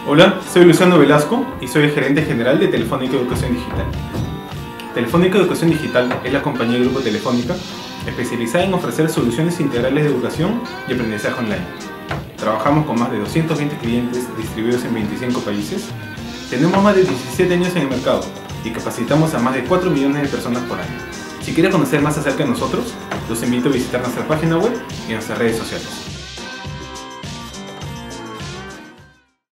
Hola, soy Luciano Velasco y soy el gerente general de Telefónica Educación Digital. Telefónica Educación Digital es la compañía del Grupo Telefónica especializada en ofrecer soluciones integrales de educación y aprendizaje online. Trabajamos con más de 220 clientes distribuidos en 25 países. Tenemos más de 17 años en el mercado y capacitamos a más de 4 millones de personas por año. Si quieres conocer más acerca de nosotros, los invito a visitar nuestra página web y nuestras redes sociales.